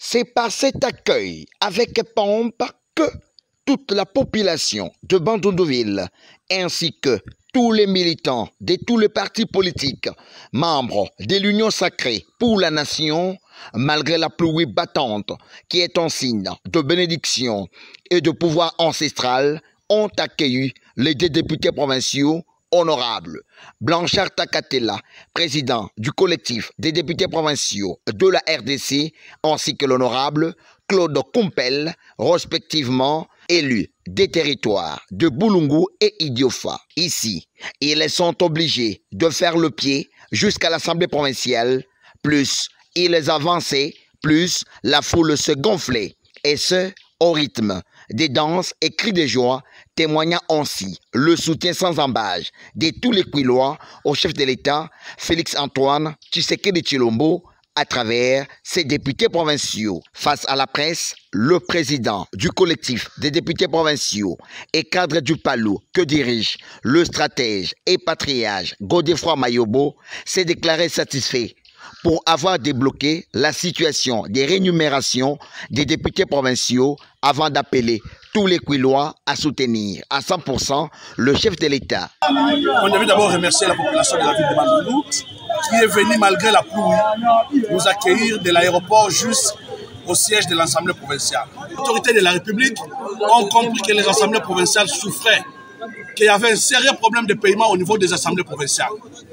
C'est par cet accueil avec pompe que toute la population de Bandundu-Ville ainsi que tous les militants de tous les partis politiques, membres de l'Union sacrée pour la nation, malgré la pluie battante qui est un signe de bénédiction et de pouvoir ancestral, ont accueilli les deux députés provinciaux honorables. Blanchard Takatela, président du collectif des députés provinciaux de la RDC, ainsi que l'honorable Claude Kumpel, respectivement élus des territoires de Boulungu et Idiofa. Ici, ils sont obligés de faire le pied jusqu'à l'Assemblée provinciale, plus ils avançaient, plus la foule se gonflait, et ce, au rythme des danses et cris de joie, témoignant ainsi le soutien sans embâche de tous les Kwilois au chef de l'État, Félix-Antoine Tshisekedi Tshilombo, à travers ses députés provinciaux. Face à la presse, le président du collectif des députés provinciaux et cadre du Palou que dirige le stratège et patriarche Godefroid Mayobo s'est déclaré satisfait pour avoir débloqué la situation des rémunérations des députés provinciaux avant d'appeler tous les Kwilois à soutenir à 100% le chef de l'État. On devait d'abord remercier la population de la ville de Bandundu qui est venue malgré la pluie nous accueillir de l'aéroport jusqu'au siège de l'Assemblée provinciale. Les autorités de la République ont compris que les assemblées provinciales souffraient, qu'il y avait un sérieux problème de paiement au niveau des assemblées provinciales.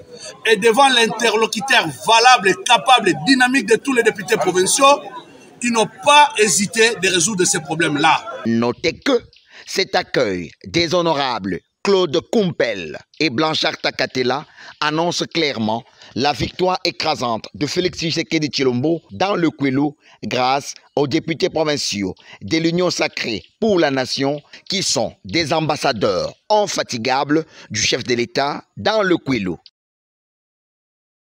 Et devant l'interlocuteur valable, et capable et dynamique de tous les députés provinciaux, ils n'ont pas hésité de résoudre ces problèmes-là. Notez que cet accueil des honorables Claude Kumpel et Blanchard Takatela annonce clairement la victoire écrasante de Félix Tshisekedi Tshilombo dans le Kwilu grâce aux députés provinciaux de l'Union sacrée pour la nation qui sont des ambassadeurs infatigables du chef de l'État dans le Kwilu.